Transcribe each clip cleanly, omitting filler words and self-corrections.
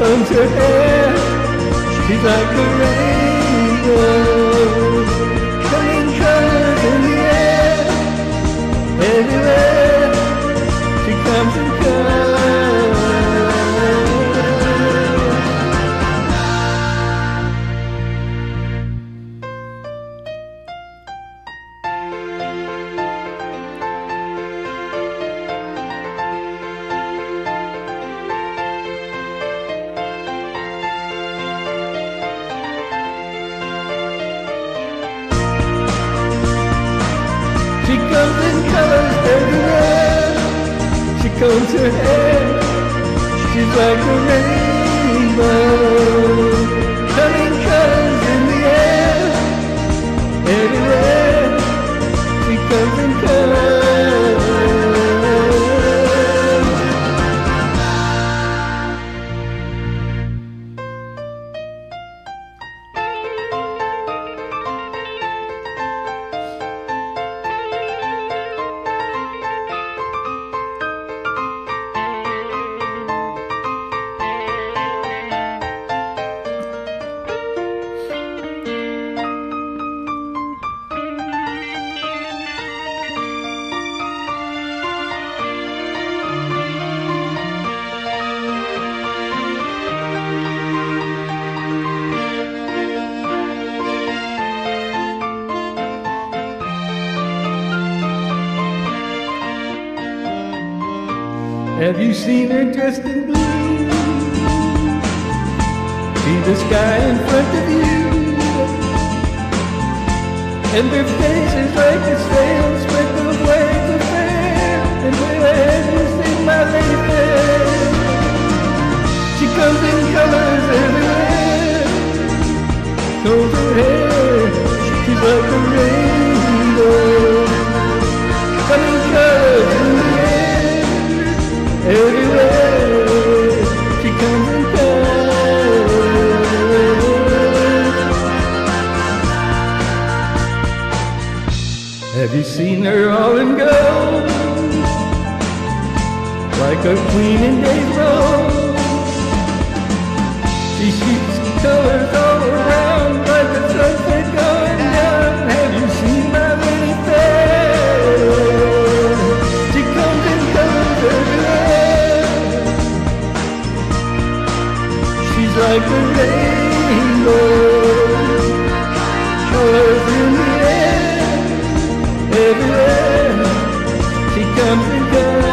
combs her hair, she's like a rainbow, coming colors in the air, everywhere she comes and goes. She comes in colors everywhere, she combs her hair, she's like a rainbow, coming colors in the air, everywhere she comes in colors. Have you seen her dressed in blue? See the sky in front of you, and her face is like a sail speckled with waves of fair. And where you see my lady fair, she comes in colors everywhere, combs her hair, she's like a rainbow, coming colors in the air. Everywhere she comes and goes. Have you seen her all in gold, like a queen in days rose? She shoots colors all around, like a sunset going down. Have you seen my lady fair? She comes in colors everywhere, she's like a rainbow, colors in the air, everywhere she comes and goes.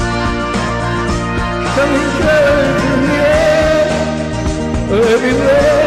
Coming colors in the air, everywhere